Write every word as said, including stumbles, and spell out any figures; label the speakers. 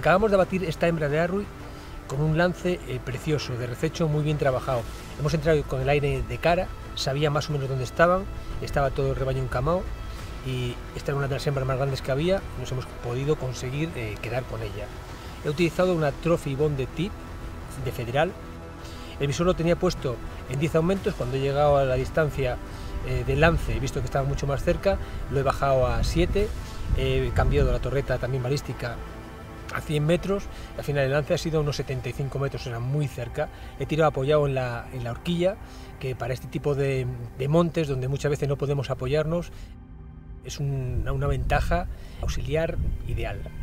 Speaker 1: Acabamos de abatir esta hembra de Arruy con un lance eh, precioso, de rececho muy bien trabajado. Hemos entrado con el aire de cara, sabía más o menos dónde estaban, estaba todo el rebaño encamado y esta era una de las hembras más grandes que había, nos hemos podido conseguir eh, quedar con ella. He utilizado una Trophy Bonded Tip de Federal. El visor lo tenía puesto en diez aumentos. Cuando he llegado a la distancia eh, del lance, he visto que estaba mucho más cerca, lo he bajado a siete, he cambiado la torreta también balística a cien metros, y al final el lance ha sido unos setenta y cinco metros, era muy cerca. He tirado apoyado en la, en la horquilla, que para este tipo de, de montes, donde muchas veces no podemos apoyarnos, es un, una ventaja auxiliar ideal.